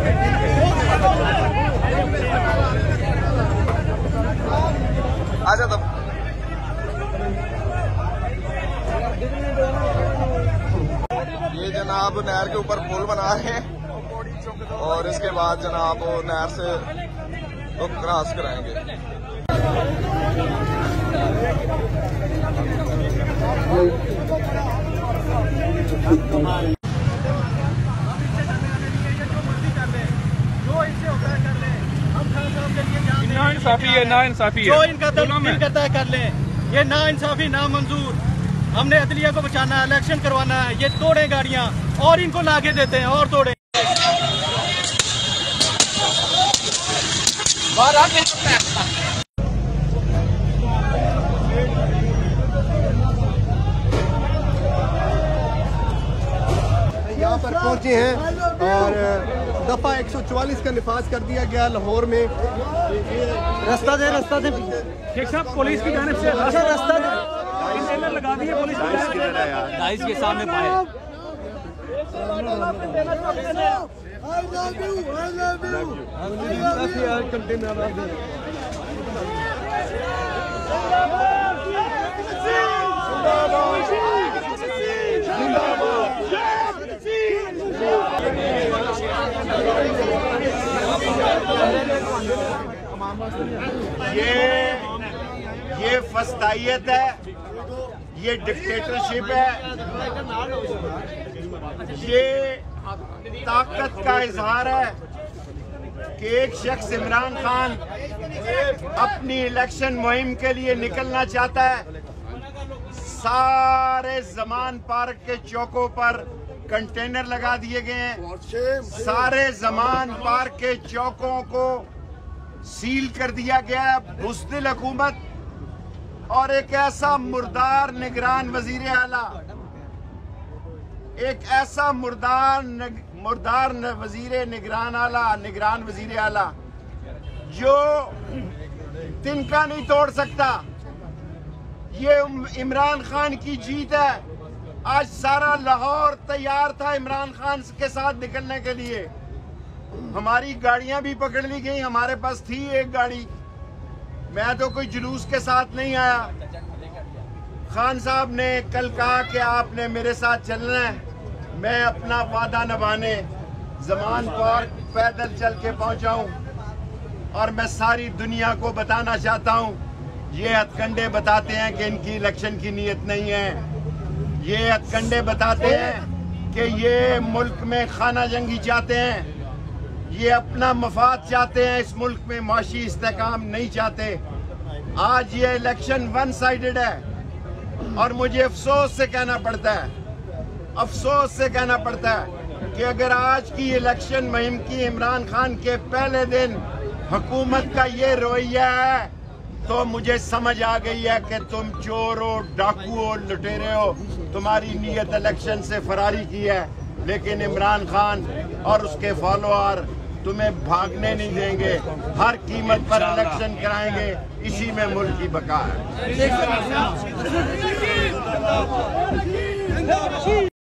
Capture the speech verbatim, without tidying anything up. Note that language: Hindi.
आजा तब ये जनाब नहर के ऊपर पुल बना रहे हैं और इसके बाद जनाब वो नहर से तो क्रॉस कराएंगे। ना इंसाफी है, ना इंसाफी है, जो इनका दिल करता है कर लें। ये ना इंसाफी ना मंजूर। हमने अदलिया को बचाना है, इलेक्शन करवाना है। ये तोड़े गाड़ियां और इनको लाके देते हैं और तोड़े। यहाँ पर पहुंचे हैं और दफा एक सौ चौवालीस का निफाज कर दिया गया लाहौर में। रास्ता दे रास्ता दे शेख साहब, पुलिस की जानिब से रास्ता दे लगा दिए पुलिस डाइस के सामने पाए। ये ये फस्तायत है, ये डिक्टेटरशिप है, ये ताकत का इजहार है कि एक शख्स इमरान खान अपनी इलेक्शन मुहिम के लिए निकलना चाहता है। सारे जमान पार्क के चौकों पर कंटेनर लगा दिए गए हैं। सारे जमान पार्क के चौकों को सील कर दिया गया है। बुज़दिल हुकूमत और एक ऐसा मुर्दार निगरान वजीर आला, एक ऐसा मुर्दार मुर्दार वजीर निगरान आला निगरान वजीर आला जो तिनका नहीं तोड़ सकता। ये इमरान खान की जीत है। आज सारा लाहौर तैयार था इमरान खान के साथ निकलने के लिए। हमारी गाड़ियां भी पकड़ ली गई। हमारे पास थी एक गाड़ी। मैं तो कोई जुलूस के साथ नहीं आया। खान साहब ने कल कहा कि आपने मेरे साथ चलना है। मैं अपना वादा निभाने जमान पार्क पैदल चल के पहुंचा हूं और मैं सारी दुनिया को बताना चाहता हूं। ये हथकंडे बताते हैं कि इनकी इलेक्शन की नीयत नहीं है। ये हथकंडे बताते हैं कि ये मुल्क में खाना जंगी चाहते हैं। ये अपना मफाद चाहते हैं। इस मुल्क में माशी इस्तेकाम नहीं चाहते। आज ये इलेक्शन वन साइडेड है और मुझे अफसोस से कहना पड़ता है अफसोस से कहना पड़ता है कि अगर आज की इलेक्शन मुहिम की इमरान खान के पहले दिन हुकूमत का ये रवैया है तो मुझे समझ आ गई है कि तुम चोर हो, डाकू हो, लुटेरे हो। तुम्हारी नीयत इलेक्शन से फरारी की है, लेकिन इमरान खान और उसके फॉलोअर तुम्हें भागने नहीं देंगे। हर कीमत पर इलेक्शन कराएंगे। इसी में मुल्क की बका है।